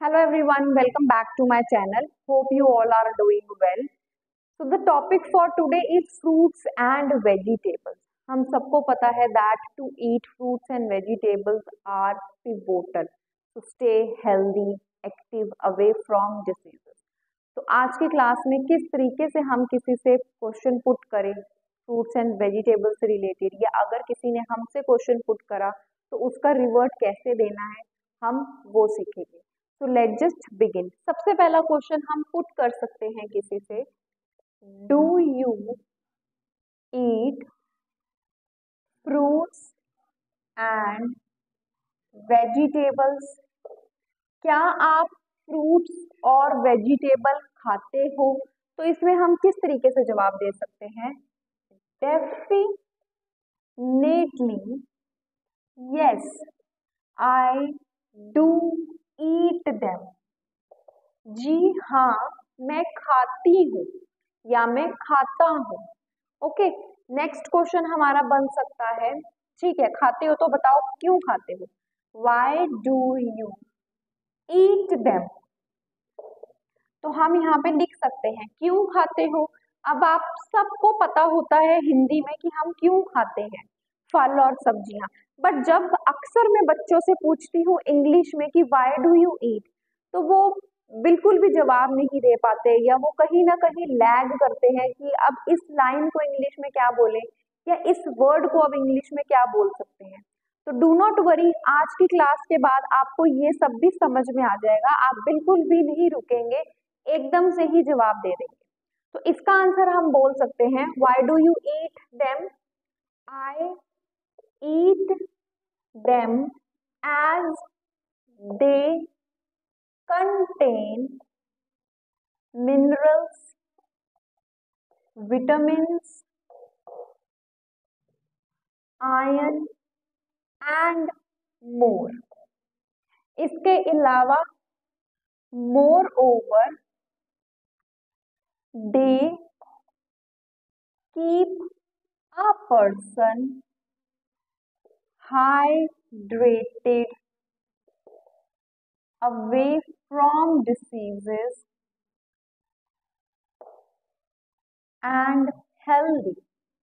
Hello everyone, welcome back to my channel. Hope you all are doing well. So the topic for today is fruits and vegetables. हम सबको पता है that to eat fruits and vegetables are pivotal to stay healthy, active, away from diseases. तो आज की class में किस तरीके से हम किसी से क्वेश्चन पुट करें फ्रूट्स एंड वेजिटेबल्स से रिलेटेड, या अगर किसी ने हमसे क्वेश्चन पुट करा तो उसका रिवर्ट कैसे देना है, हम वो सीखेंगे. तो लेट जस्ट बिगिन. सबसे पहला क्वेश्चन हम पुट कर सकते हैं किसी से, do you eat fruits and vegetables? क्या आप फ्रूट्स और वेजिटेबल खाते हो? तो इसमें हम किस तरीके से जवाब दे सकते हैं? Definitely yes, I do eat them. जी हाँ, मैं खाती हूँ या मैं खाता हूँ. ओके, नेक्स्ट क्वेश्चन हमारा बन सकता है, ठीक है खाते हो तो बताओ क्यों खाते हो? Why do you eat them? तो हम यहाँ पे लिख सकते हैं क्यों खाते हो. अब आप सबको पता होता है हिंदी में कि हम क्यों खाते हैं फल और सब्जियां, बट जब अक्सर मैं बच्चों से पूछती हूँ इंग्लिश में कि वाई डू यू ईट, तो वो बिल्कुल भी जवाब नहीं दे पाते, या वो कहीं ना कहीं लैग करते हैं कि अब इस लाइन को इंग्लिश में क्या बोले, या इस वर्ड को अब इंग्लिश में क्या बोल सकते हैं. तो डू नॉट वरी, आज की क्लास के बाद आपको ये सब भी समझ में आ जाएगा, आप बिल्कुल भी नहीं रुकेंगे, एकदम से ही जवाब दे देंगे. तो इसका आंसर हम बोल सकते हैं why do you eat them? I eat them as they contain minerals, vitamins, iron and more. इसके अलावा moreover they keep a person hydrated, away from diseases and healthy.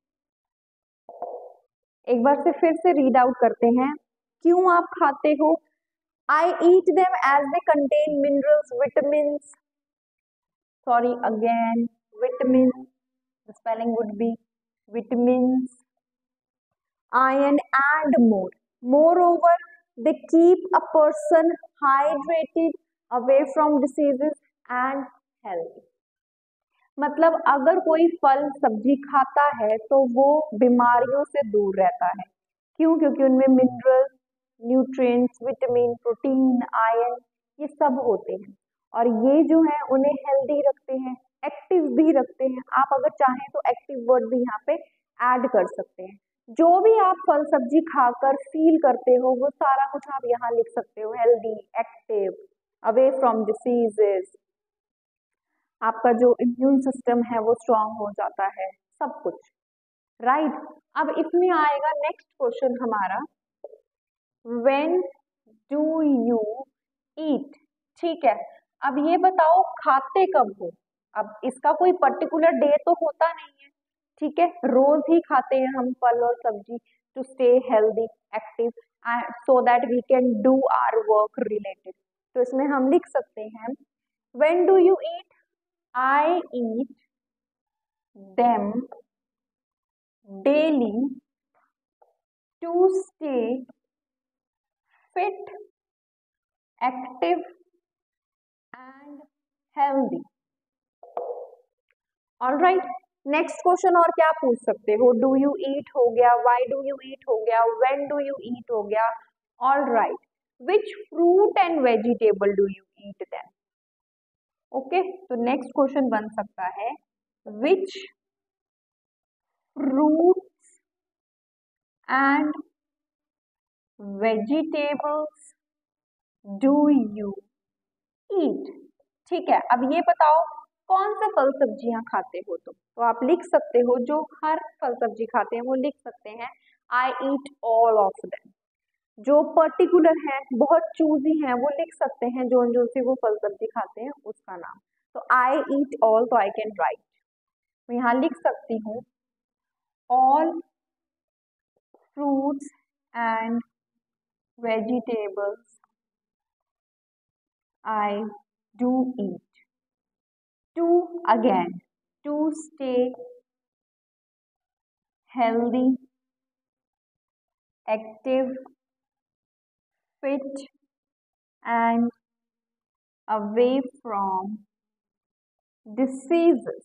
एक बार से फिर से रीड आउट करते हैं, क्यों आप खाते हो? I eat them as they contain minerals, vitamins, sorry again, vitamins, the spelling would be vitamins, iron and more. Moreover, they keep a person hydrated, away from diseases and healthy. मतलब अगर कोई फल सब्जी खाता है तो वो बीमारियों से दूर रहता है. क्यों? क्योंकि उनमें minerals, nutrients, vitamin, protein, iron, ये सब होते हैं, और ये जो है उन्हें हेल्दी रखते हैं, एक्टिव भी रखते हैं. आप अगर चाहें तो एक्टिव वर्ड भी यहाँ पे ऐड कर सकते हैं. जो भी आप फल सब्जी खाकर फील करते हो वो सारा कुछ आप यहाँ लिख सकते हो, healthy, active, away from diseases, आपका जो इम्यून सिस्टम है वो स्ट्रांग हो जाता है, सब कुछ. राइट. अब इसमें आएगा नेक्स्ट क्वेश्चन हमारा, व्हेन डू यू ईट? ठीक है, अब ये बताओ खाते कब हो? अब इसका कोई पर्टिकुलर डे तो होता नहीं है, ठीक है, रोज ही खाते हैं हम फल और सब्जी to stay healthy, active, so that we can do our work related. तो इसमें हम लिख सकते हैं when do you eat? I eat them daily to stay fit, active and healthy. All right. Next question और क्या पूछ सकते हो? डू यू ईट हो गया, वाई डू यू ईट हो गया, व्हेन डू यू ईट हो गया. All right. Which fruit and vegetable do you eat then? Okay, तो नेक्स्ट क्वेश्चन बन सकता है, which fruits and vegetables do you eat? ठीक है, अब ये बताओ कौन से फल सब्जियां खाते हो तुम? तो आप लिख सकते हो, जो हर फल सब्जी खाते हैं वो लिख सकते हैं, I eat all of them. जो पर्टिकुलर हैं, बहुत चूजी हैं, वो लिख सकते हैं जो से वो फल सब्जी खाते हैं उसका नाम। तो आई ईट ऑल, तो आई कैन राइट, मैं यहाँ लिख सकती हूँ all fruits and vegetables I do eat. To again, to stay healthy, active, fit and away from diseases.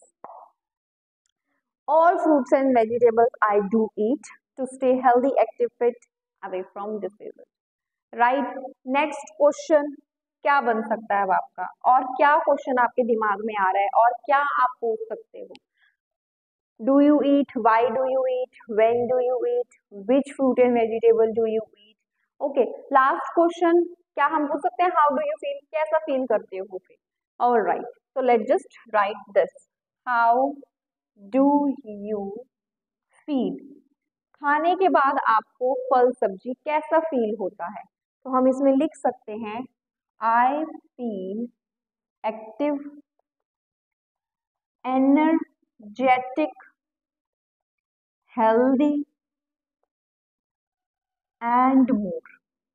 All fruits and vegetables I do eat to stay healthy, active, fit, away from diseases. Right? Next question क्या बन सकता है अब आपका, और क्या question आपके दिमाग में आ रहा है और क्या आप पूछ सकते हो? Do you eat? Why do you eat? When do you eat? Which fruit and vegetable do you eat? Okay, last question क्या हम पूछ सकते हैं? How do you feel? कैसा फील करते हो फिर? All right, so let's just write this. How do you feel? खाने के बाद आपको फल सब्जी कैसा फील होता है? तो हम इसमें लिख सकते हैं I feel active, energetic, healthy and more.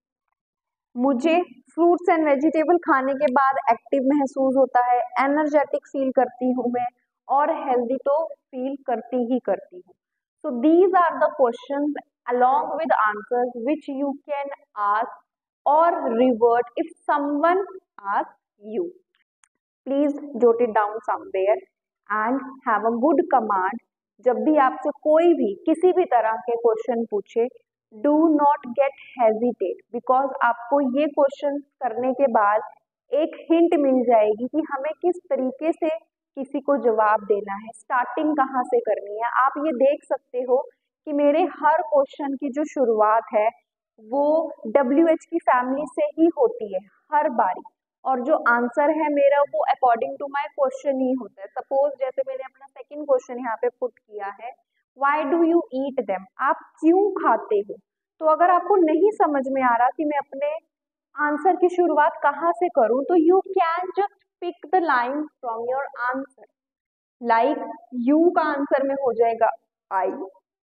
मुझे फ्रूट्स एंड वेजिटेबल खाने के बाद एक्टिव महसूस होता है, एनर्जेटिक फील करती हूँ मैं, और हेल्दी तो फील करती ही करती हूँ. So these are the questions along with answers which you can ask or revert if someone asks you. Please jot it down somewhere and have a good command. जब भी आपसे कोई भी किसी भी तरह के क्वेश्चन पूछे, do not get hesitate, because आपको ये क्वेश्चन करने के बाद एक हिंट मिल जाएगी कि हमें किस तरीके से किसी को जवाब देना है, स्टार्टिंग कहाँ से करनी है. आप ये देख सकते हो कि मेरे हर क्वेश्चन की जो शुरुआत है वो WH की फैमिली से ही होती है हर बारी, और जो आंसर है मेरा वो अकॉर्डिंग टू माय क्वेश्चन ही होता है. सपोज जैसे मैंने अपना सेकंड क्वेश्चन यहाँ पे पुट किया है, why do you eat them, आप क्यों खाते हो. तो अगर आपको नहीं समझ में आ रहा कि मैं अपने आंसर की शुरुआत कहाँ से करूं, तो you can just pick the line from your answer. Like you का आंसर में हो जाएगा आई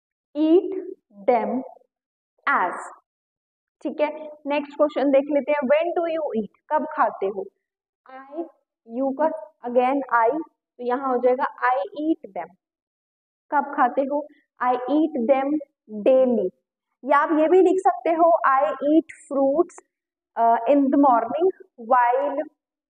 ईट देम एज. ठीक है, नेक्स्ट क्वेश्चन देख लेते हैं. व्हेन डू यू ईट, कब खाते हो. आई, यू का अगेन आई, तो यहाँ हो जाएगा आई ईट देम. कब खाते हो, आई ईट देम डेली. या आप ये भी लिख सकते हो I eat fruits in the morning while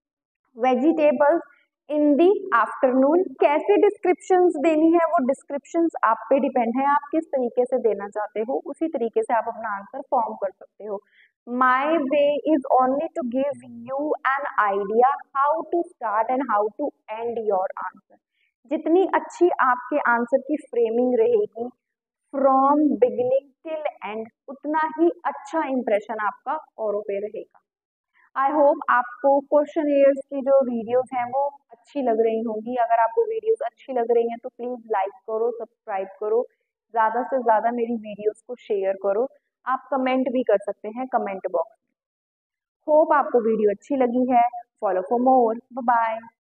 vegetables in the afternoon. कैसे डिस्क्रिप्शंस देनी है वो डिस्क्रिप्शंस आप पे डिपेंड है, आप किस तरीके से देना चाहते हो उसी तरीके से आप अपना आंसर फॉर्म कर सकते हो. My way is only to give you an idea how to start and how to end your answer. जितनी अच्छी आपके आंसर की फ्रेमिंग रहेगी फ्रॉम बिगिनिंग टिल एंड, उतना ही अच्छा इंप्रेशन आपका औरों पे रहेगा. आई होप आपको क्वेश्चन एयर्स की जो वीडियोस हैं वो अच्छी लग रही होंगी. अगर आपको वीडियोस अच्छी लग रही हैं तो प्लीज लाइक करो, सब्सक्राइब करो, ज़्यादा से ज़्यादा मेरी वीडियोस को शेयर करो. आप कमेंट भी कर सकते हैं कमेंट बॉक्स में. होप आपको वीडियो अच्छी लगी है. Follow for more. Bye bye.